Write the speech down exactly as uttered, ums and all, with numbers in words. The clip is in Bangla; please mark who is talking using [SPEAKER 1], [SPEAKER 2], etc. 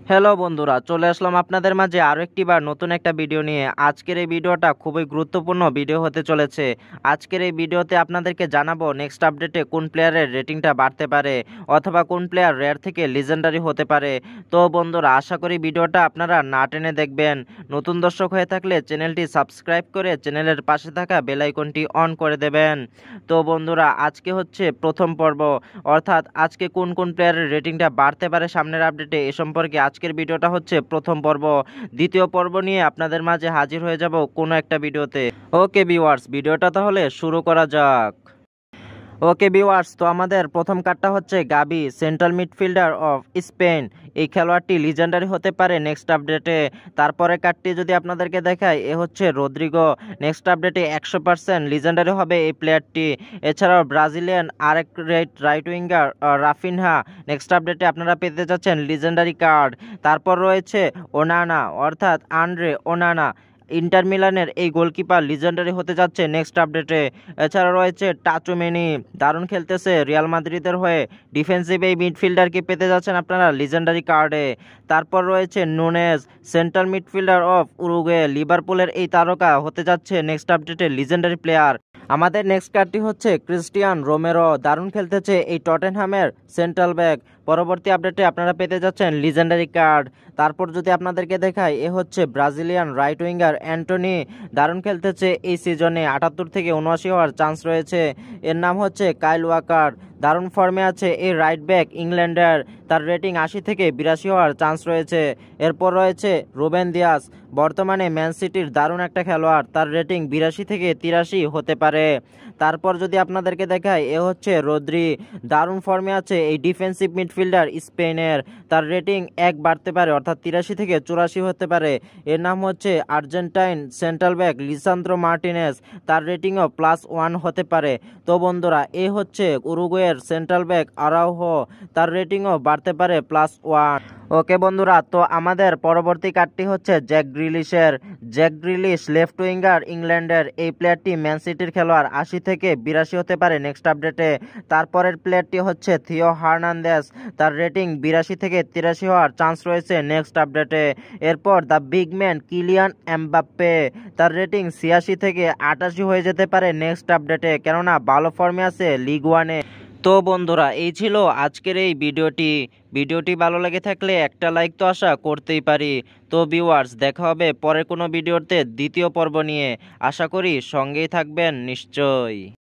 [SPEAKER 1] হ্যালো বন্ধুরা, চলে আসলাম আপনাদের মাঝে আরও একটি বার নতুন একটা ভিডিও নিয়ে। আজকের এই ভিডিওটা খুবই গুরুত্বপূর্ণ ভিডিও হতে চলেছে। আজকের এই ভিডিওতে আপনাদেরকে জানাবো নেক্সট আপডেটে কোন প্লেয়ারের রেটিংটা বাড়তে পারে অথবা কোন প্লেয়ার রেয়ার থেকে লিজেন্ডারি হতে পারে। তো বন্ধুরা, আশা করি ভিডিওটা আপনারা না টেনে দেখবেন। নতুন দর্শক হয়ে থাকলে চ্যানেলটি সাবস্ক্রাইব করে চ্যানেলের পাশে থাকা বেল আইকনটি অন করে দেবেন। তো বন্ধুরা, আজকে হচ্ছে প্রথম পর্ব, অর্থাৎ আজকে কোন কোন প্লেয়ারের রেটিংটা বাড়তে পারে সামনের আপডেটে এ সম্পর্কে আজকের ভিডিওটা হচ্ছে প্রথম পর্ব। দ্বিতীয় পর্ব নিয়ে আপনাদের মাঝে হাজির হয়ে যাব কোনো একটা ভিডিওতে। ওকে ভিউয়ার্স, ভিডিওটা তাহলে শুরু করা যাক। ওকে ভিউয়ার্স, তো আমাদের প্রথম কার্ডটা হচ্ছে গাবি, সেন্ট্রাল মিডফিল্ডার অফ স্পেন। এই খেলোয়াড়টি লিজেন্ডারি হতে পারে নেক্সট আপডেটে। তারপরে কার্ডটি যদি আপনাদেরকে দেখায়, এ হচ্ছে রদ্রিগো। নেক্সট আপডেটে একশো পার্সেন্ট লিজেন্ডারি হবে এই প্লেয়ারটি। এছাড়াও ব্রাজিলিয়ান আরেক right right winger Raphinha, next আপডেটে আপনারা পেতে যাচ্ছেন লিজেন্ডারি কার্ড। তারপর রয়েছে ওনানা, অর্থাৎ আন্দ্রে ওনানা, ইন্টার মিলানের এই গোলকিপার লিজেন্ডারি হতে যাচ্ছে নেক্সট আপডেটে। এছাড়া রয়েছে টাচুমেনি, দারুণ খেলতেছে রিয়াল মাদ্রিদের হয়ে। ডিফেন্সিভ এই মিডফিল্ডারকে পেতে যাচ্ছেন আপনারা লিজেন্ডারি কার্ডে। তারপর রয়েছে Nunez, central midfielder of Uruguay, লিভারপুলের এই তারকা হতে যাচ্ছে নেক্সট আপডেটে লিজেন্ডারি প্লেয়ার। আমাদের নেক্সট কার্ডটি হচ্ছে ক্রিস্টিয়ান রোমেরো, দারুণ খেলতেছে এই টটেনহামের সেন্ট্রাল ব্যাক। পরবর্তী আপডেটে আপনারা পেতে যাচ্ছেন লিজেন্ডারি কার্ড। তারপর যদি আপনাদেরকে দেখায়, এ হচ্ছে ব্রাজিলিয়ান রাইট উইঙ্গার অ্যান্টনি, দারুণ খেলতেছে এই সিজনে। আটাত্তর থেকে উনআশি হওয়ার চান্স রয়েছে। এর নাম হচ্ছে কাইল ওয়াকার, দারুণ ফর্মে আছে এই রাইট ব্যাক ইংল্যান্ডার। তার রেটিং আশি থেকে বিরাশি হওয়ার চান্স রয়েছে। এরপর রয়েছে রুবেন দিয়াস, বর্তমানে ম্যান সিটির দারুণ একটা খেলোয়াড়। তার রেটিং বিরাশি থেকে তিরাশি হতে পারে। তারপর যদি আপনাদেরকে দেখায়, এ হচ্ছে রদ্রি, দারুণ ফর্মে আছে এই ডিফেন্সিভ মিডফিল্ডার স্পেনের। তার রেটিং এক বাড়তে পারে, অর্থাৎ তিরাশি থেকে চুরাশি হতে পারে। এর নাম হচ্ছে Argentine central back Lisandro Martinez, তার রেটিংও প্লাস ওয়ান হতে পারে। তো বন্ধুরা, এ হচ্ছে উরুগুয়ের সেন্ট্রাল ব্যাক আরাউহো, তার রেটিংও বাড়তে পারে প্লাস ওয়ান। ওকে বন্ধুরা, তো আমাদের পরবর্তী কার্ডটি হচ্ছে জ্যাক গ্রিলিশের। জ্যাক গ্রিলিশ লেফট উইঙ্গার ইংল্যান্ডের, এই প্লেয়ারটি ম্যান সিটির খেলোয়াড়। আশি থেকে বিরাশি হতে পারে নেক্সট আপডেটে। তারপরের প্লেয়ারটি হচ্ছে থিও হার্নান্দেস, তার রেটিং বিরাশি থেকে তিরাশি হওয়ার চান্স রয়েছে নেক্সট আপডেটে। এরপর the big man Kylian Mbappe, তার রেটিং ছিয়াশি থেকে আটাশি হয়ে যেতে পারে নেক্সট আপডেটে, কেননা ভালো ফর্মে আছে লিগ ওয়ানে। তো বন্ধুরা, এই ছিল আজকের এই ভিডিওটি। ভিডিওটি ভালো লেগে থাকলে একটা লাইক তো আশা করতেই পারি। তো ভিউয়ার্স, দেখা হবে পরের কোনো ভিডিওতে দ্বিতীয় পর্ব নিয়ে। আশা করি সঙ্গেই থাকবেন নিশ্চয়ই।